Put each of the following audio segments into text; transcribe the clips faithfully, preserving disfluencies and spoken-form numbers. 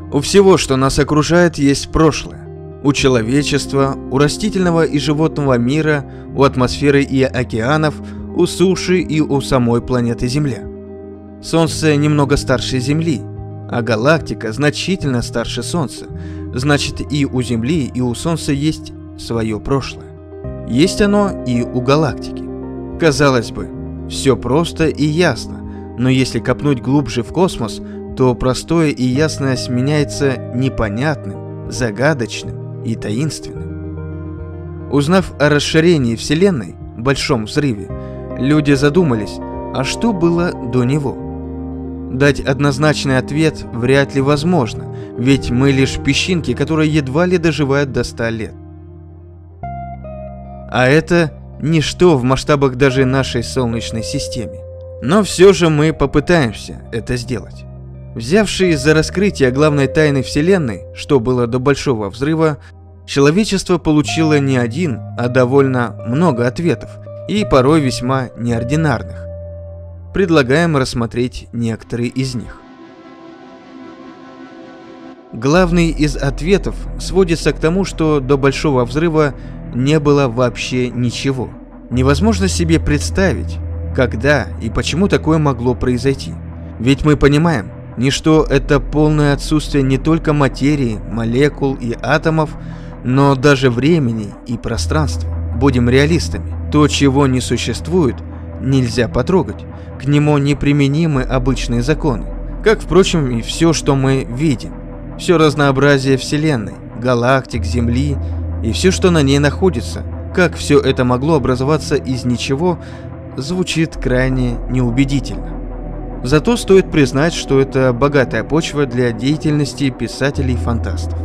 У всего, что нас окружает, есть прошлое. У человечества, у растительного и животного мира, у атмосферы и океанов, у суши и у самой планеты Земля. Солнце немного старше Земли, а галактика значительно старше Солнца. Значит, и у Земли, и у Солнца есть свое прошлое. Есть оно и у галактики. Казалось бы, все просто и ясно, но если копнуть глубже в космос, то простое и ясное сменяется непонятным, загадочным и таинственным. Узнав о расширении Вселенной, Большом взрыве, люди задумались, а что было до него? Дать однозначный ответ вряд ли возможно, ведь мы лишь песчинки, которые едва ли доживают до ста лет. А это ничто в масштабах даже нашей Солнечной системы. Но все же мы попытаемся это сделать. Взявшись за раскрытие главной тайны Вселенной, что было до Большого взрыва, человечество получило не один, а довольно много ответов, и порой весьма неординарных. Предлагаем рассмотреть некоторые из них. Главный из ответов сводится к тому, что до Большого взрыва не было вообще ничего. Невозможно себе представить, когда и почему такое могло произойти. Ведь мы понимаем, ничто — это полное отсутствие не только материи, молекул и атомов, но даже времени и пространства. Будем реалистами. То, чего не существует, нельзя потрогать. К нему неприменимы обычные законы. Как, впрочем, и все, что мы видим. Все разнообразие Вселенной, галактик, Земли и все, что на ней находится. Как все это могло образоваться из ничего, звучит крайне неубедительно. Зато стоит признать, что это богатая почва для деятельности писателей-фантастов.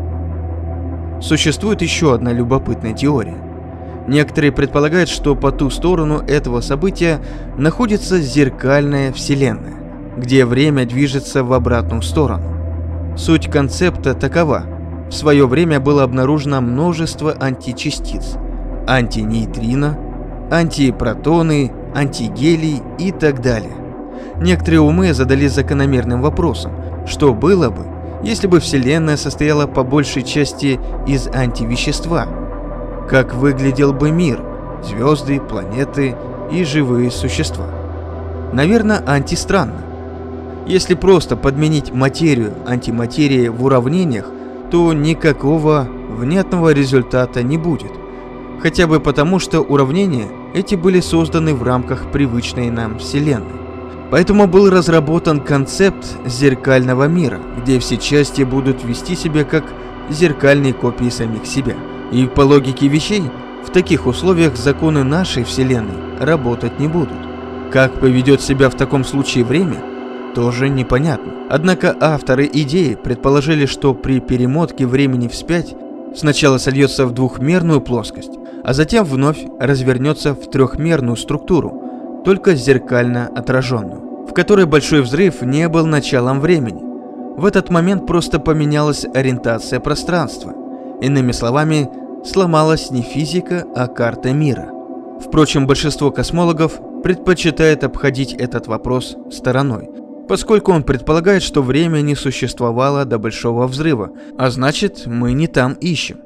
Существует еще одна любопытная теория. Некоторые предполагают, что по ту сторону этого события находится зеркальная Вселенная, где время движется в обратную сторону. Суть концепта такова. В свое время было обнаружено множество античастиц, антинейтрино, антипротоны, антигелий и так далее. Некоторые умы задались закономерным вопросом, что было бы, если бы Вселенная состояла по большей части из антивещества. Как выглядел бы мир, звезды, планеты и живые существа? Наверное, антистранно. Если просто подменить материю антиматерией в уравнениях, то никакого внятного результата не будет. Хотя бы потому, что уравнения эти были созданы в рамках привычной нам Вселенной. Поэтому был разработан концепт зеркального мира, где все части будут вести себя как зеркальные копии самих себя. И по логике вещей, в таких условиях законы нашей Вселенной работать не будут. Как поведет себя в таком случае время, тоже непонятно. Однако авторы идеи предположили, что при перемотке времени вспять сначала сольется в двухмерную плоскость, а затем вновь развернется в трехмерную структуру, только зеркально отраженную, в которой Большой взрыв не был началом времени. В этот момент просто поменялась ориентация пространства. Иными словами, сломалась не физика, а карта мира. Впрочем, большинство космологов предпочитает обходить этот вопрос стороной, поскольку он предполагает, что время не существовало до Большого взрыва, а значит, мы не там ищем.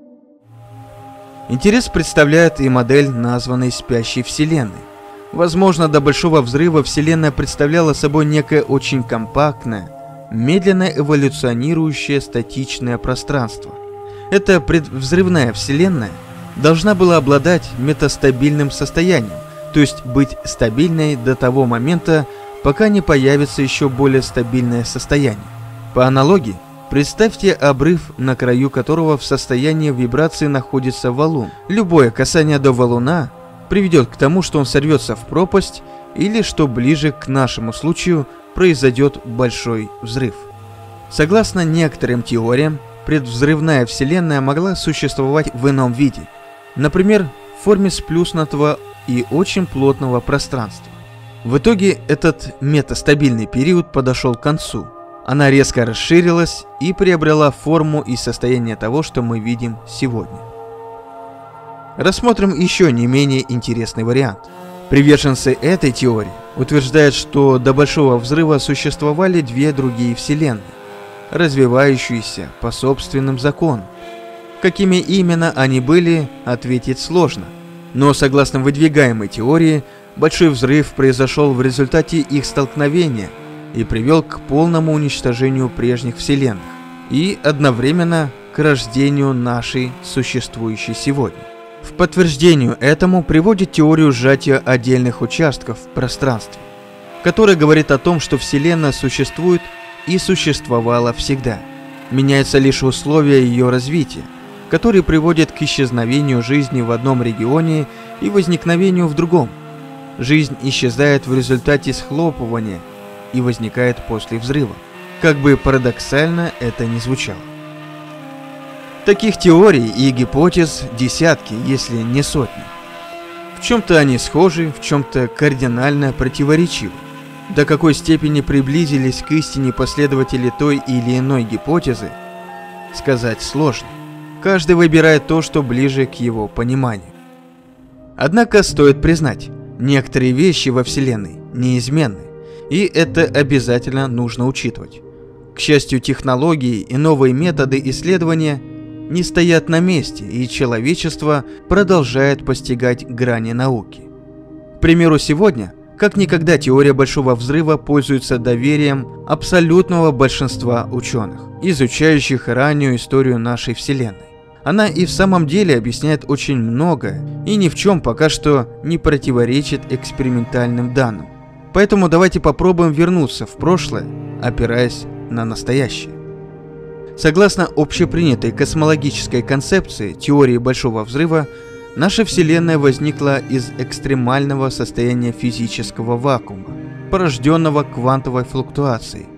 Интерес представляет и модель названной спящей Вселенной. Возможно, до Большого взрыва Вселенная представляла собой некое очень компактное, медленно эволюционирующее статичное пространство. Эта предвзрывная Вселенная должна была обладать метастабильным состоянием, то есть быть стабильной до того момента, пока не появится еще более стабильное состояние. По аналогии, представьте обрыв, на краю которого в состоянии вибрации находится валун. Любое касание до валуна приведет к тому, что он сорвется в пропасть, или, что ближе к нашему случаю, произойдет большой взрыв. Согласно некоторым теориям, предвзрывная Вселенная могла существовать в ином виде, например, в форме сплюснутого и очень плотного пространства. В итоге этот метастабильный период подошел к концу. Она резко расширилась и приобрела форму и состояние того, что мы видим сегодня. Рассмотрим еще не менее интересный вариант. Приверженцы этой теории утверждают, что до Большого взрыва существовали две другие Вселенные. развивающиеся по собственным законам. Какими именно они были, ответить сложно. Но согласно выдвигаемой теории, Большой взрыв произошел в результате их столкновения и привел к полному уничтожению прежних вселенных и одновременно к рождению нашей существующей сегодня. В подтверждение этому приводит теорию сжатия отдельных участков в пространстве, которая говорит о том, что Вселенная существует и существовала всегда. Меняются лишь условия ее развития, которые приводят к исчезновению жизни в одном регионе и возникновению в другом. Жизнь исчезает в результате схлопывания и возникает после взрыва, как бы парадоксально это ни звучало. Таких теорий и гипотез десятки, если не сотни. В чем-то они схожи, в чем-то кардинально противоречивы. До какой степени приблизились к истине последователи той или иной гипотезы, сказать сложно. Каждый выбирает то, что ближе к его пониманию. Однако стоит признать, некоторые вещи во Вселенной неизменны, и это обязательно нужно учитывать. К счастью, технологии и новые методы исследования не стоят на месте, и человечество продолжает постигать грани науки. К примеру, сегодня, как никогда, теория Большого взрыва пользуется доверием абсолютного большинства ученых, изучающих раннюю историю нашей Вселенной. Она и в самом деле объясняет очень многое и ни в чем пока что не противоречит экспериментальным данным. Поэтому давайте попробуем вернуться в прошлое, опираясь на настоящее. Согласно общепринятой космологической концепции теории Большого взрыва, наша Вселенная возникла из экстремального состояния физического вакуума, порожденного квантовой флуктуацией.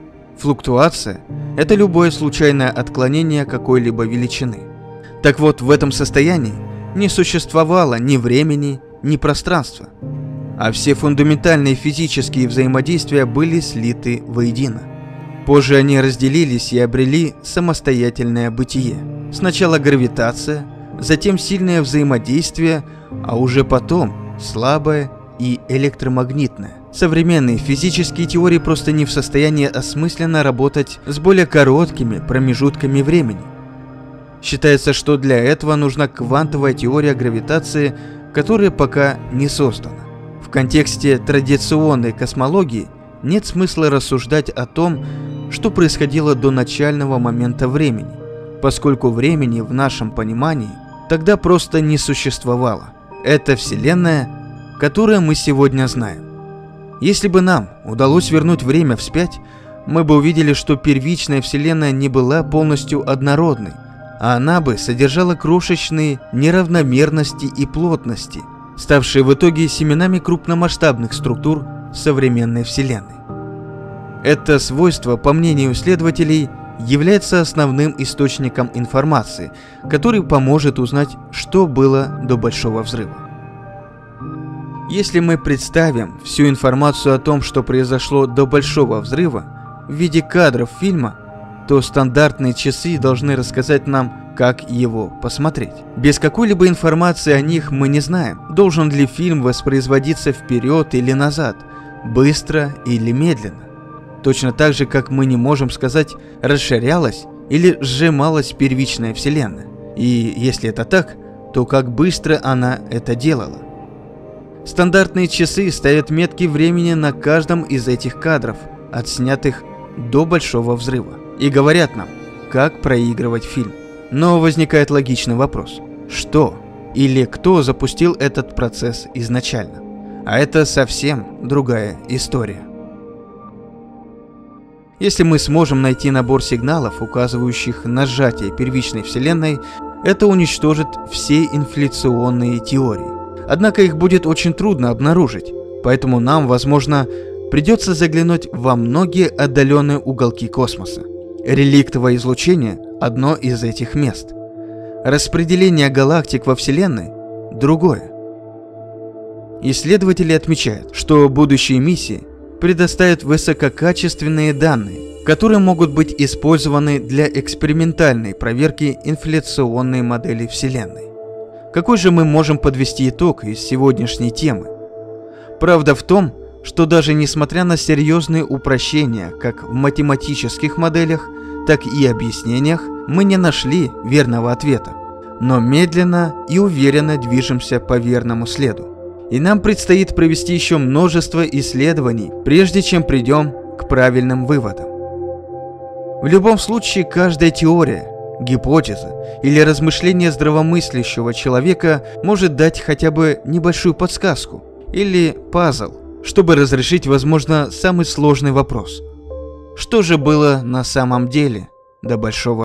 Флуктуация – это любое случайное отклонение какой-либо величины. Так вот, в этом состоянии не существовало ни времени, ни пространства, а все фундаментальные физические взаимодействия были слиты воедино. Позже они разделились и обрели самостоятельное бытие. Сначала гравитация, затем сильное взаимодействие, а уже потом слабое и электромагнитное. Современные физические теории просто не в состоянии осмысленно работать с более короткими промежутками времени. Считается, что для этого нужна квантовая теория гравитации, которая пока не создана. В контексте традиционной космологии нет смысла рассуждать о том, что происходило до начального момента времени, поскольку времени в нашем понимании тогда просто не существовало. Это Вселенная, которую мы сегодня знаем. Если бы нам удалось вернуть время вспять, мы бы увидели, что первичная Вселенная не была полностью однородной, а она бы содержала крошечные неравномерности и плотности, ставшие в итоге семенами крупномасштабных структур современной Вселенной. Это свойство, по мнению исследователей, является основным источником информации, который поможет узнать, что было до Большого взрыва. Если мы представим всю информацию о том, что произошло до Большого взрыва, в виде кадров фильма, то стандартные часы должны рассказать нам, как его посмотреть. Без какой-либо информации о них мы не знаем, должен ли фильм воспроизводиться вперед или назад, быстро или медленно. Точно так же, как мы не можем сказать, расширялась или сжималась первичная Вселенная. И если это так, то как быстро она это делала. Стандартные часы ставят метки времени на каждом из этих кадров, отснятых до Большого взрыва, и говорят нам, как проигрывать фильм. Но возникает логичный вопрос: что или кто запустил этот процесс изначально? А это совсем другая история. Если мы сможем найти набор сигналов, указывающих на сжатие первичной Вселенной, это уничтожит все инфляционные теории. Однако их будет очень трудно обнаружить, поэтому нам, возможно, придется заглянуть во многие отдаленные уголки космоса. Реликтовое излучение – одно из этих мест. Распределение галактик во Вселенной – другое. Исследователи отмечают, что будущие миссии предоставят высококачественные данные, которые могут быть использованы для экспериментальной проверки инфляционной модели Вселенной. Какой же мы можем подвести итог из сегодняшней темы? Правда в том, что даже несмотря на серьезные упрощения, как в математических моделях, так и объяснениях мы не нашли верного ответа, но медленно и уверенно движемся по верному следу. И нам предстоит провести еще множество исследований, прежде чем придем к правильным выводам. В любом случае, каждая теория, гипотеза или размышление здравомыслящего человека может дать хотя бы небольшую подсказку или пазл, чтобы разрешить, возможно, самый сложный вопрос. Что же было на самом деле до Большого